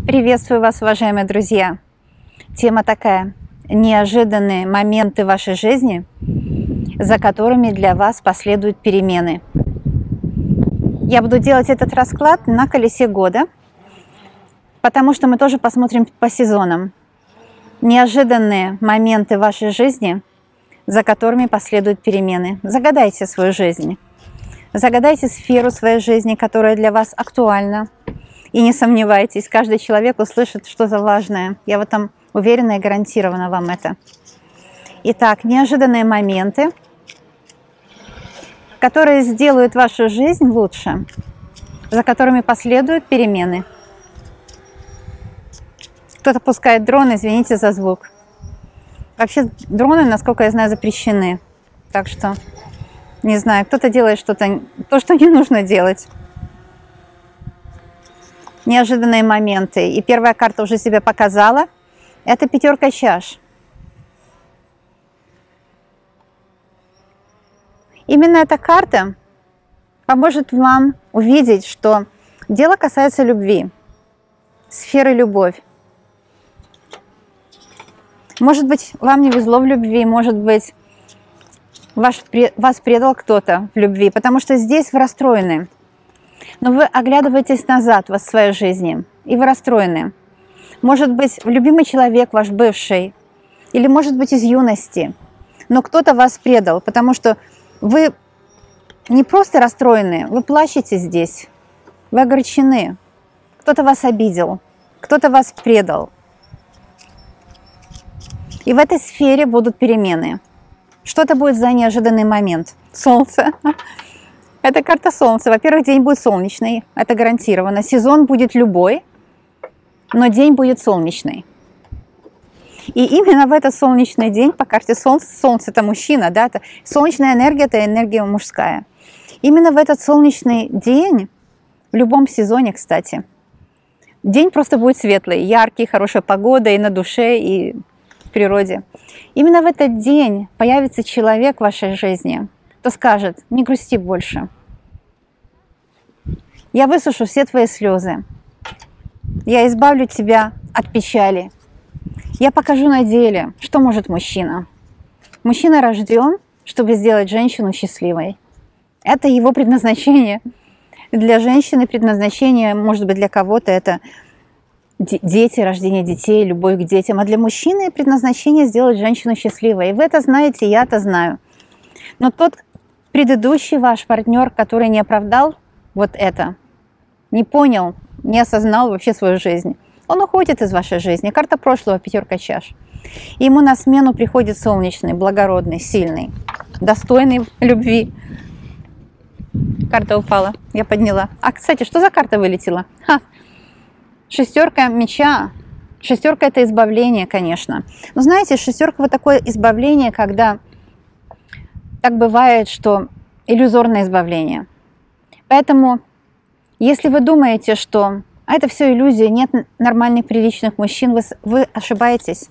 Приветствую вас, уважаемые друзья! Тема такая: неожиданные моменты в вашей жизни, за которыми для вас последуют перемены. Я буду делать этот расклад на колесе года, потому что мы тоже посмотрим по сезонам. Неожиданные моменты в вашей жизни, за которыми последуют перемены. Загадайте свою жизнь. Загадайте сферу своей жизни, которая для вас актуальна. И не сомневайтесь, каждый человек услышит что-то важное. Я в этом уверена и гарантирована вам это. Итак, неожиданные моменты, которые сделают вашу жизнь лучше, за которыми последуют перемены. Кто-то пускает дрон, извините за звук. Вообще дроны, насколько я знаю, запрещены. Так что, не знаю, кто-то делает что-то, то, что не нужно делать. Неожиданные моменты. И первая карта уже себя показала. Это пятерка чаш. Именно эта карта поможет вам увидеть, что дело касается любви, сферы любовь. Может быть, вам не везло в любви, может быть, вас предал кто-то в любви, потому что здесь вы расстроены. Но вы оглядываетесь назад в своей жизни, и вы расстроены. Может быть, любимый человек ваш бывший, или может быть из юности, но кто-то вас предал, потому что вы не просто расстроены, вы плачете здесь, вы огорчены. Кто-то вас обидел, кто-то вас предал. И в этой сфере будут перемены. Что это будет за неожиданный момент? Солнце. Это карта Солнца. Во-первых, день будет солнечный, это гарантированно. Сезон будет любой, но день будет солнечный. И именно в этот солнечный день по карте Солнца, Солнце это мужчина, да, это солнечная энергия, это энергия мужская. Именно в этот солнечный день, в любом сезоне, кстати, день просто будет светлый, яркий, хорошая погода и на душе, и в природе. Именно в этот день появится человек в вашей жизни, кто скажет: не грусти больше. Я высушу все твои слезы. Я избавлю тебя от печали. Я покажу на деле, что может мужчина. Мужчина рожден, чтобы сделать женщину счастливой. Это его предназначение. Для женщины предназначение, может быть, для кого-то это дети, рождение детей, любовь к детям. А для мужчины предназначение сделать женщину счастливой. И вы это знаете, я это знаю. Но тот предыдущий ваш партнер, который не оправдал вот это, не понял, не осознал вообще свою жизнь, он уходит из вашей жизни. Карта прошлого, пятерка чаш. И ему на смену приходит солнечный, благородный, сильный, достойный любви. Карта упала, я подняла. А, кстати, что за карта вылетела? Шестерка меча. Шестерка — это избавление, конечно. Но знаете, шестерка — вот такое избавление, когда так бывает, что иллюзорное избавление. Поэтому, если вы думаете, что это все иллюзия, нет нормальных, приличных мужчин, вы ошибаетесь.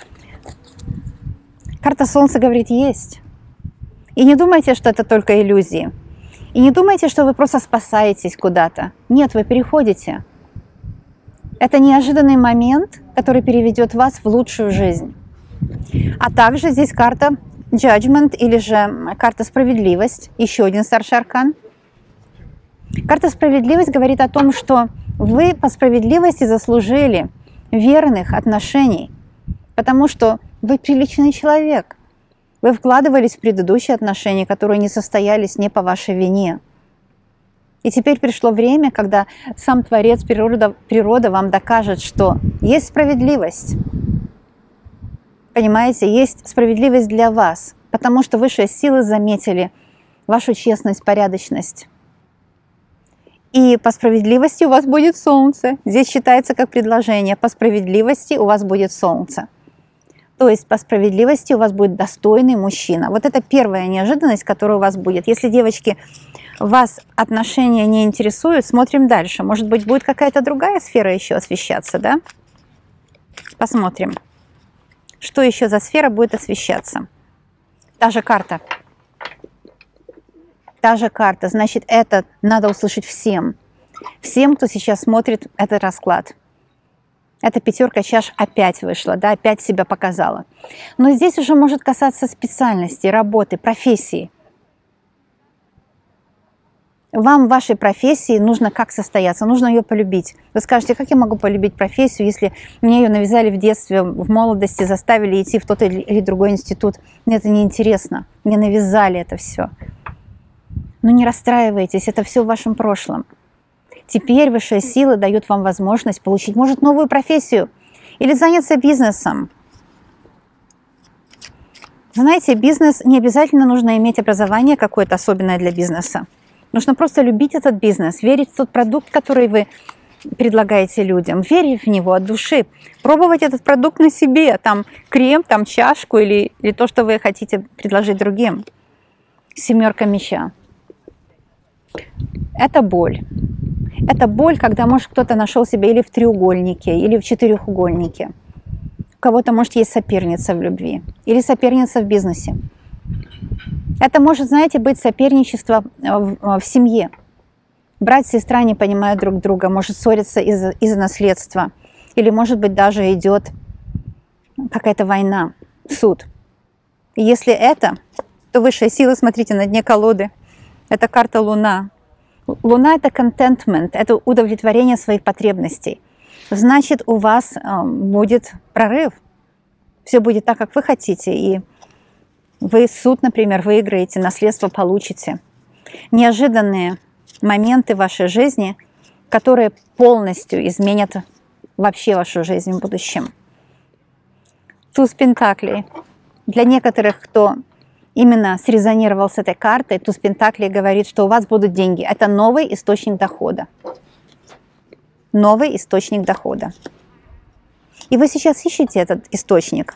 Карта Солнца говорит: есть. И не думайте, что это только иллюзии. И не думайте, что вы просто спасаетесь куда-то. Нет, вы переходите. Это неожиданный момент, который переведет вас в лучшую жизнь. А также здесь карта Judgment, или же карта Справедливость, еще один старший аркан. Карта Справедливость говорит о том, что вы по справедливости заслужили верных отношений, потому что вы приличный человек. Вы вкладывались в предыдущие отношения, которые не состоялись не по вашей вине. И теперь пришло время, когда сам Творец, природа вам докажет, что есть справедливость. Понимаете, есть справедливость для вас, потому что высшие силы заметили вашу честность, порядочность. И по справедливости у вас будет солнце. Здесь считается как предложение. По справедливости у вас будет солнце. То есть по справедливости у вас будет достойный мужчина. Вот это первая неожиданность, которая у вас будет. Если, девочки, вас отношения не интересуют, смотрим дальше. Может быть, будет какая-то другая сфера еще освещаться, да? Посмотрим, что еще за сфера будет освещаться. Та же карта. Та же карта. Значит, это надо услышать всем. Всем, кто сейчас смотрит этот расклад. Эта пятерка чаш опять вышла, да, опять себя показала. Но здесь уже может касаться специальности, работы, профессии. Вам в вашей профессии нужно как состояться, нужно ее полюбить. Вы скажете, как я могу полюбить профессию, если мне ее навязали в детстве, в молодости, заставили идти в тот или другой институт. Мне это неинтересно, мне навязали это все. Но не расстраивайтесь, это все в вашем прошлом. Теперь высшие силы дают вам возможность получить, может, новую профессию или заняться бизнесом. Знаете, бизнес не обязательно нужно иметь образование какое-то особенное для бизнеса. Нужно просто любить этот бизнес, верить в тот продукт, который вы предлагаете людям, верить в него от души, пробовать этот продукт на себе, там крем, там чашку или то, что вы хотите предложить другим. Семерка меча. Это боль. Это боль, когда, может, кто-то нашел себя или в треугольнике, или в четырехугольнике. У кого-то, может, есть соперница в любви или соперница в бизнесе. Это может, знаете, быть соперничество в семье. Брат и сестра не понимают друг друга, может ссориться из-за наследства. Или, может быть, даже идет какая-то война, суд. И если это, то высшие силы, смотрите, на дне колоды. Это карта Луна. Луна – это contentment, это удовлетворение своих потребностей. Значит, у вас будет прорыв. Все будет так, как вы хотите. И вы суд, например, выиграете, наследство получите. Неожиданные моменты в вашей жизни, которые полностью изменят вообще вашу жизнь в будущем. Туз Пентаклей. Для некоторых, кто именно срезонировал с этой картой, туз Пентаклей говорит, что у вас будут деньги. Это новый источник дохода. Новый источник дохода. И вы сейчас ищете этот источник.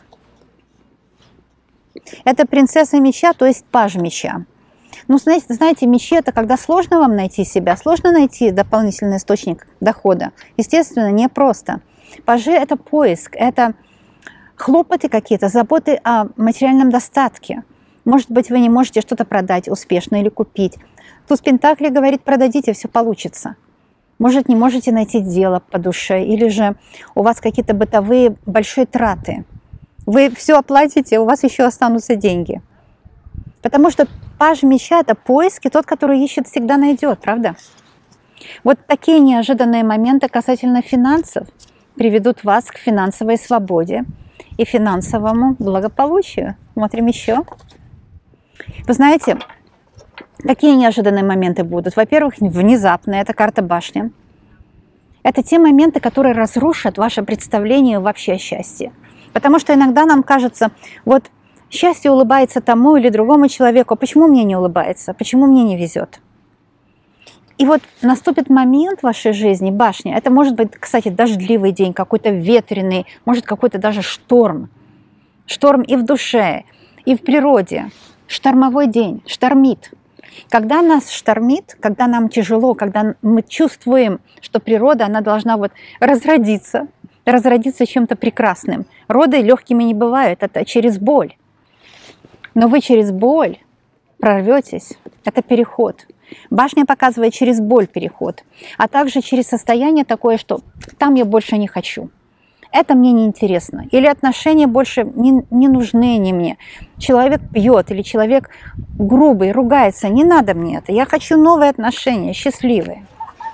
Это принцесса меча, то есть паж меча. Ну, знаете, мечи – это когда сложно вам найти себя, сложно найти дополнительный источник дохода. Естественно, непросто. Пажи – это поиск, это хлопоты какие-то, заботы о материальном достатке. Может быть, вы не можете что-то продать успешно или купить. Туз Пентаклей говорит, продадите, все получится. Может, не можете найти дело по душе, или же у вас какие-то бытовые большие траты. Вы все оплатите, у вас еще останутся деньги. Потому что паж меча – это поиск, и тот, который ищет, всегда найдет, правда? Вот такие неожиданные моменты касательно финансов приведут вас к финансовой свободе и финансовому благополучию. Смотрим еще. Вы знаете, какие неожиданные моменты будут? Во-первых, внезапно, это карта башня. Это те моменты, которые разрушат ваше представление вообще о счастье. Потому что иногда нам кажется, вот счастье улыбается тому или другому человеку, а почему мне не улыбается, почему мне не везет? И вот наступит момент в вашей жизни, башня, это может быть, кстати, дождливый день, какой-то ветреный, может какой-то даже шторм. Шторм и в душе, и в природе. Штормовой день, штормит. Когда нас штормит, когда нам тяжело, когда мы чувствуем, что природа, она должна вот разродиться чем-то прекрасным. Роды легкими не бывают, это через боль. Но вы через боль прорветесь, это переход. Башня показывает через боль переход, а также через состояние такое, что там я больше не хочу. Это мне не интересно. Или отношения больше не нужны они мне. Человек пьет или человек грубый, ругается. Не надо мне это. Я хочу новые отношения, счастливые.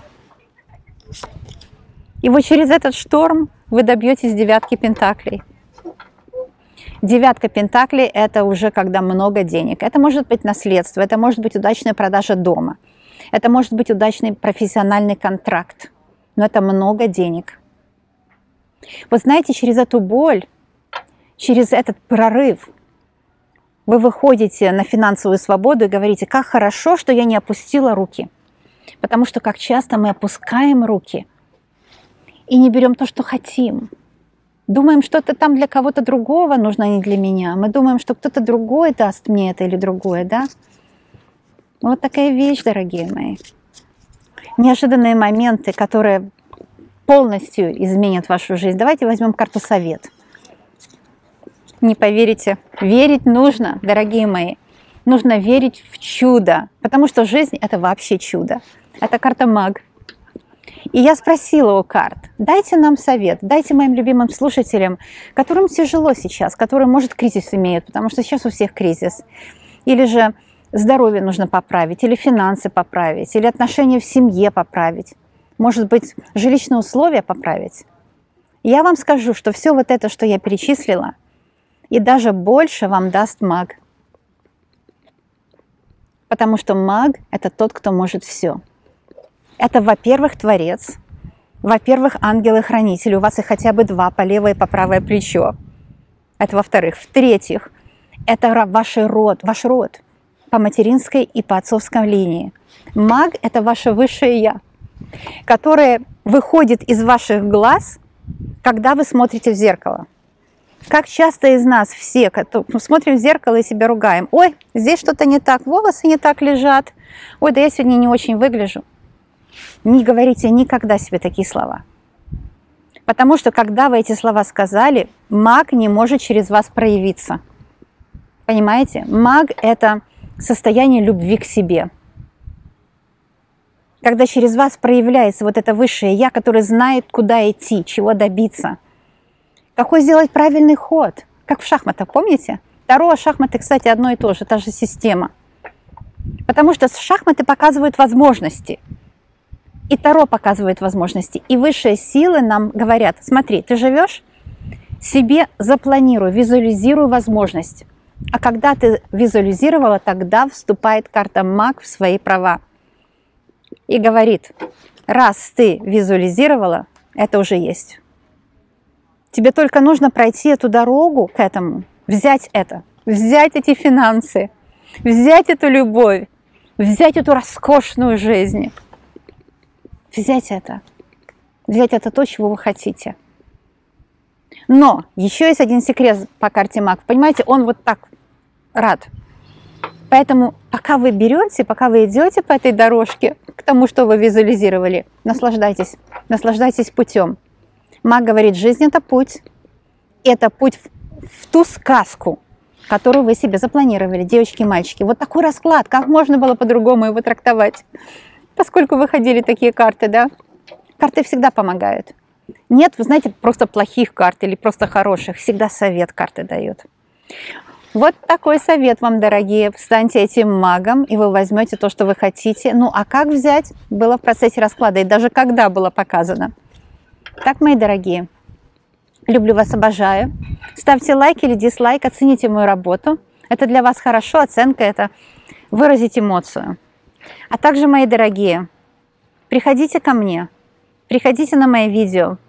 И вот через этот шторм вы добьетесь девятки пентаклей. Девятка пентаклей – это уже когда много денег. Это может быть наследство, это может быть удачная продажа дома. Это может быть удачный профессиональный контракт. Но это много денег. Вы знаете, через эту боль, через этот прорыв вы выходите на финансовую свободу и говорите, как хорошо, что я не опустила руки. Потому что как часто мы опускаем руки и не берем то, что хотим. Думаем, что это там для кого-то другого нужно, а не для меня. Мы думаем, что кто-то другой даст мне это или другое, да? Вот такая вещь, дорогие мои. Неожиданные моменты, которые полностью изменят вашу жизнь. Давайте возьмем карту совет. Не поверите, верить нужно, дорогие мои. Нужно верить в чудо, потому что жизнь – это вообще чудо. Это карта маг. И я спросила у карт, дайте нам совет, дайте моим любимым слушателям, которым тяжело сейчас, которые, может, кризис имеют, потому что сейчас у всех кризис, или же здоровье нужно поправить, или финансы поправить, или отношения в семье поправить, может быть, жилищные условия поправить. Я вам скажу, что все вот это, что я перечислила, и даже больше вам даст маг. Потому что маг – это тот, кто может все. Это, во-первых, Творец, во-первых, ангел и хранитель. У вас их хотя бы два, по левое и по правое плечо. Это во-вторых. В-третьих, это ваш род по материнской и по отцовской линии. Маг – это ваше высшее «я», которое выходит из ваших глаз, когда вы смотрите в зеркало. Как часто из нас все смотрим в зеркало и себя ругаем. Ой, здесь что-то не так, волосы не так лежат. Ой, да я сегодня не очень выгляжу. Не говорите никогда себе такие слова. Потому что, когда вы эти слова сказали, маг не может через вас проявиться. Понимаете? Маг – это состояние любви к себе. Когда через вас проявляется вот это высшее «я», которое знает, куда идти, чего добиться. Какой сделать правильный ход. Как в шахматах, помните? Таро, шахматы, кстати, одно и то же, та же система. Потому что шахматы показывают возможности. И Таро показывает возможности. И высшие силы нам говорят, смотри, ты живешь, себе запланируй, визуализируй возможность. А когда ты визуализировала, тогда вступает карта маг в свои права. И говорит, раз ты визуализировала, это уже есть. Тебе только нужно пройти эту дорогу к этому, взять это, взять эти финансы, взять эту любовь, взять эту роскошную жизнь. Взять это то, чего вы хотите. Но еще есть один секрет по карте маг. Понимаете, он вот так рад. Поэтому пока вы берете, пока вы идете по этой дорожке к тому, что вы визуализировали, наслаждайтесь. Наслаждайтесь путем. Маг говорит, жизнь – это путь. Это путь в ту сказку, которую вы себе запланировали, девочки и мальчики. Вот такой расклад. Как можно было по-другому его трактовать? Поскольку выходили такие карты, да? Карты всегда помогают. Нет, вы знаете, просто плохих карт или просто хороших. Всегда совет карты дают. Вот такой совет вам, дорогие. Станьте этим магом, и вы возьмете то, что вы хотите. Ну, а как взять, было в процессе расклада, и даже когда было показано. Так, мои дорогие, люблю вас, обожаю. Ставьте лайк или дизлайк, оцените мою работу. Это для вас хорошо, оценка – это выразить эмоцию. А также, мои дорогие, приходите ко мне, приходите на мои видео,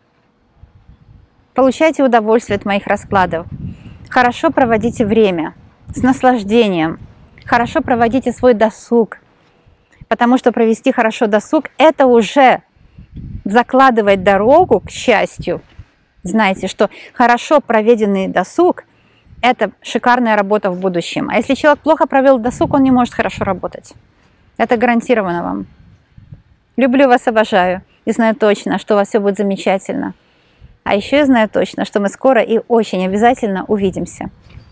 получайте удовольствие от моих раскладов. Хорошо проводите время с наслаждением, хорошо проводите свой досуг, потому что провести хорошо досуг – это уже закладывает дорогу к счастью. Знаете, что хорошо проведенный досуг – это шикарная работа в будущем. А если человек плохо провел досуг, он не может хорошо работать. Это гарантированно вам. Люблю вас, обожаю. И знаю точно, что у вас все будет замечательно. А еще я знаю точно, что мы скоро и очень обязательно увидимся.